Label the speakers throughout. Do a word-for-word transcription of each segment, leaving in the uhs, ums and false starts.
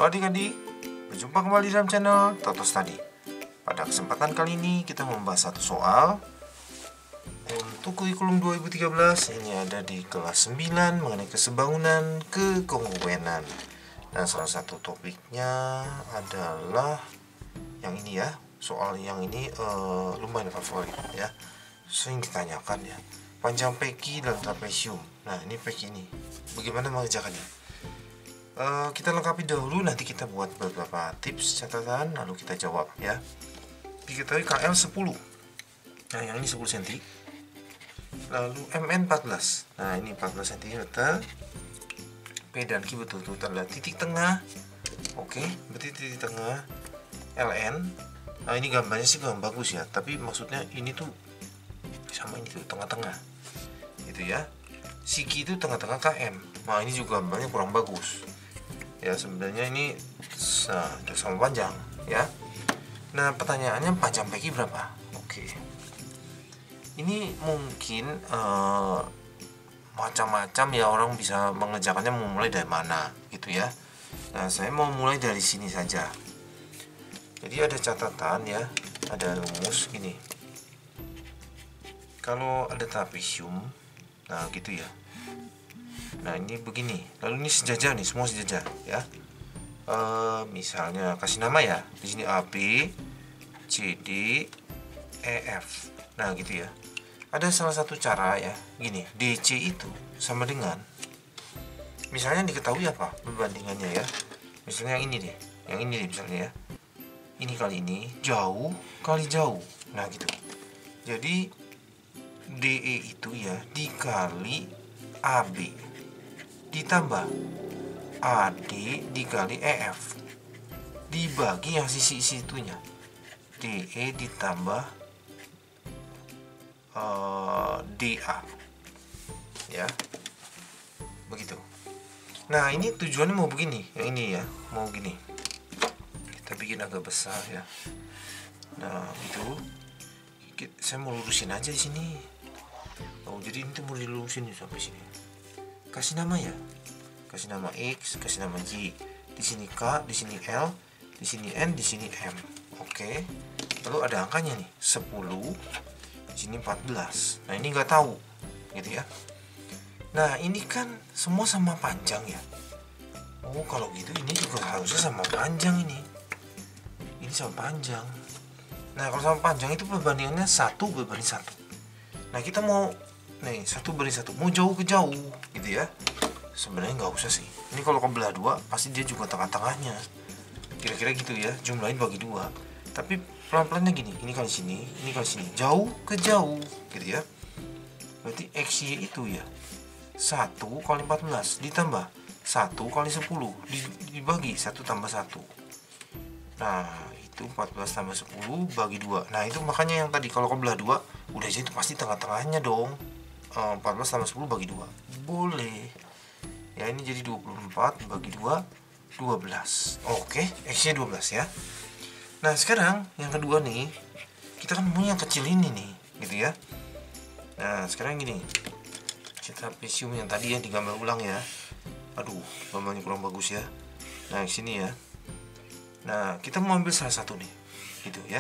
Speaker 1: Halo adik-adik, berjumpa kembali dalam channel Toto Study. Pada kesempatan kali ini kita membahas satu soal untuk kurikulum dua ribu tiga belas. Ini ada di kelas sembilan mengenai kesebangunan kekongruenan. Nah, salah satu topiknya adalah yang ini ya. Soal yang ini uh, lumayan favorit ya. Sering ditanyakan ya. Panjang peki dan trapesium. Nah, ini peki ini. Bagaimana mengerjakannya? Uh, kita lengkapi dahulu, nanti kita buat beberapa tips catatan lalu kita jawab ya. Diketahui K L sepuluh. Nah, yang ini sepuluh sentimeter. Lalu M N empat belas. Nah, ini empat belas sentimeter. P dan Q betul-betul terlihat titik tengah. Oke, berarti titik tengah L N. Nah, ini gambarnya sih kurang bagus ya, tapi maksudnya ini tuh sama ini tuh tengah-tengah. Gitu ya. Siki itu tengah-tengah K M. Nah, ini juga gambarnya kurang bagus. Ya, sebenarnya ini nah, sama panjang ya. Nah, pertanyaannya panjang peki berapa? Oke. Ini mungkin uh, macam-macam ya, orang bisa mengerjakannya mau mulai dari mana gitu ya. Nah, saya mau mulai dari sini saja. Jadi ada catatan ya, ada rumus gini. Kalau ada trapesium, nah gitu ya. Nah, ini begini. Lalu ini sejajar nih, semua sejajar ya. E, misalnya kasih nama ya. Di sini A B, C D, E F. Nah, gitu ya. Ada salah satu cara ya, gini. D C itu sama dengan, misalnya diketahui apa perbandingannya ya. Misalnya yang ini deh. Yang ini deh misalnya ya. Ini kali ini jauh kali jauh. Nah, gitu. Jadi D E itu ya dikali A B ditambah A D dikali E F dibagi yang sisi situnya D E ditambah uh, D A ya, begitu. Nah, ini tujuannya mau begini, yang ini ya mau gini, kita bikin agak besar ya. Nah, itu saya mau lurusin aja di sini. Oh, jadi ini tuh mau dilurusin sampai sini. Kasih nama ya, kasih nama X, kasih nama Y. Di sini K, di sini L, di sini N, di sini M. Oke. Lalu ada angkanya nih, sepuluh, di sini empat belas. Nah, ini nggak tahu, gitu ya. Nah, ini kan semua sama panjang ya. Oh, kalau gitu ini juga harusnya sama panjang ini. Ini sama panjang. Nah, kalau sama panjang itu perbandingannya satu berbanding satu. Nah, kita mau nih satu banding satu, mau jauh ke jauh gitu ya. Sebenarnya nggak usah sih. Ini kalau kebelah dua pasti dia juga tengah-tengahnya. Kira-kira gitu ya, jumlahin bagi dua. Tapi pelan-pelannya gini, ini kali sini, ini kali sini, jauh ke jauh gitu ya. Berarti X Y itu ya satu kali empat belas ditambah satu kali sepuluh dibagi satu tambah satu. Nah, itu empat belas tambah sepuluh bagi dua. Nah, itu makanya yang tadi kalau kebelah dua udah aja itu pasti tengah-tengahnya dong. empat belas tambah sepuluh bagi dua. Boleh. Ya, ini jadi dua puluh empat bagi dua, dua belas. Oke, X-nya dua belas ya. Nah, sekarang yang kedua nih, kita kan punya yang kecil ini nih, gitu ya. Nah, sekarang gini. Trapesium yang tadi ya digambar ulang ya. Aduh, gambarnya kurang bagus ya. Nah, sini ya. Nah, kita mau ambil salah satu nih. Gitu ya.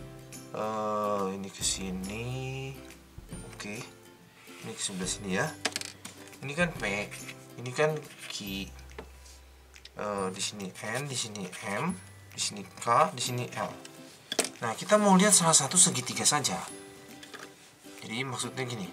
Speaker 1: Uh, ini ke sini. Oke. Ini ke sebelah sini ya. Ini kan P, ini kan Q. Uh, di sini N, di sini M, di sini K, di sini L. Nah, kita mau lihat salah satu segitiga saja. Jadi maksudnya gini.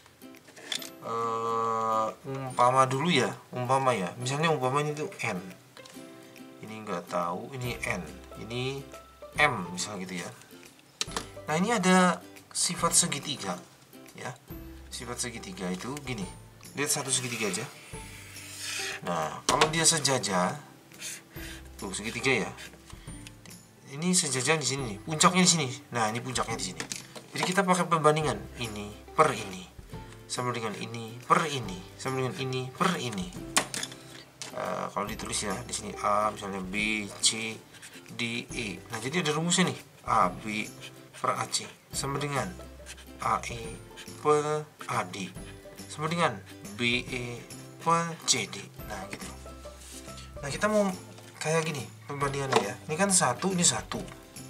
Speaker 1: Uh, umpama dulu ya, umpama ya. Misalnya umpama ini tuh N. Ini nggak tahu, ini N, ini M misalnya gitu ya. Nah, ini ada sifat segitiga ya. Sifat segitiga itu gini, lihat satu segitiga aja. Nah, kalau dia sejajar, tuh segitiga ya. Ini sejajar di sini nih, puncaknya di sini. Nah, ini puncaknya di sini. Jadi kita pakai perbandingan ini per ini sama dengan ini per ini sama dengan ini per ini. Uh, kalau ditulis ya di sini A, misalnya B, C, D, E. Nah, jadi ada rumusnya nih. A B per A C sama dengan A E per A D sama dengan B E per C D. Nah, gitu. Nah, kita mau kayak gini perbandingannya ya. Ini kan satu, ini satu.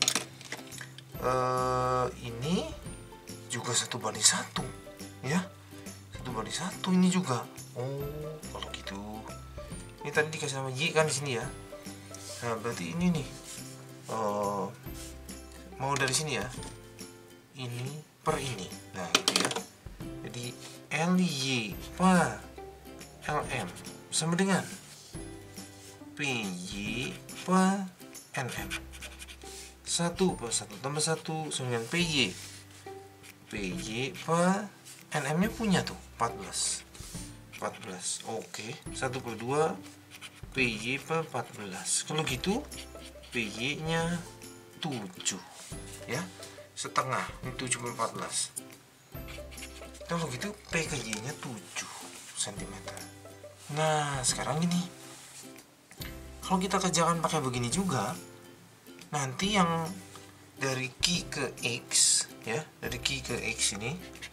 Speaker 1: Uh, ini juga satu banding satu, ya. Satu banding satu ini juga. Oh, kalau gitu. Ini tadi dikasih nama Y kan di sini ya. Nah, berarti ini nih. Uh, mau dari sini ya. Ini per ini. Nah, gitu ya. Jadi L Y per L M sama dengan P Y per N M. satu per satu tambah satu sama dengan P Y. P Y per N M-nya punya tuh empat belas. empat belas. Oke, satu per dua P Y per empat belas. Kalau gitu P Y-nya tujuh. Ya. Setengah. Ini tujuh per empat belas. Kalau gitu P ke Y-nya tujuh sentimeter. Nah, sekarang ini kalau kita kerjakan pakai begini juga, nanti yang dari Q ke X ya, dari Q ke X ini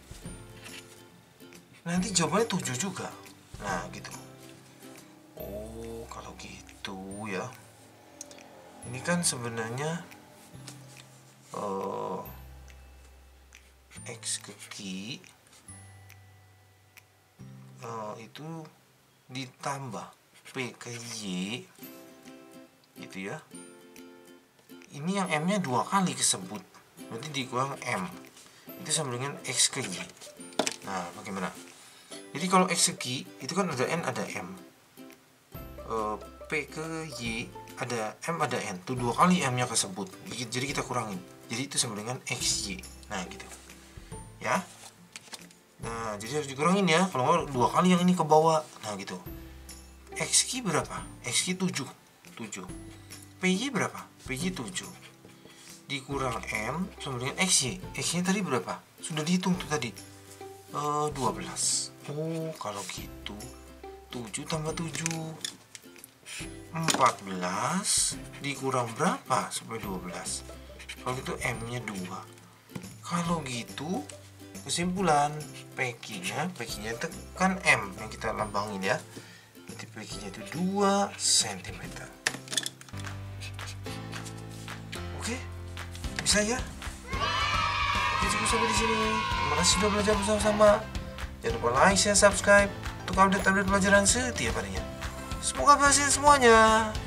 Speaker 1: nanti jawabannya tujuh juga. Nah, gitu. Oh, kalau gitu ya. Ini kan sebenarnya uh, X ke Q uh, itu ditambah P ke Y gitu ya. Ini yang M-nya dua kali kesebut, berarti dikurang M, itu sama dengan X ke Y. Nah, bagaimana? Jadi kalau X ke Y itu kan ada N ada M, e, P ke Y ada M ada N, itu dua kali M-nya kesebut, jadi kita kurangin, jadi itu sama dengan X Y. Nah, gitu ya. Nah, jadi harus dikurangin ya, kalau nggak dua kali yang ini ke bawah. Nah, gitu. X Q berapa? X Q tujuh. tujuh. P Y berapa? P Y tujuh dikurang M sama dengan X Y. X Y tadi berapa? Sudah dihitung tuh tadi. Uh, dua belas. Oh, kalau gitu tujuh tambah tujuh empat belas dikurang berapa supaya dua belas? Kalau gitu M-nya dua. Kalau gitu kesimpulan P Q-nya, P Q-nya itu kan M yang kita lambangin ya. Berarti P Q-nya itu dua sentimeter. Oke, bisa ya? Oke, cukup sampai di sini. Terima kasih sudah belajar bersama-sama. Jangan lupa like, share, subscribe untuk update-update pelajaran setiap harinya. Semoga berhasil semuanya.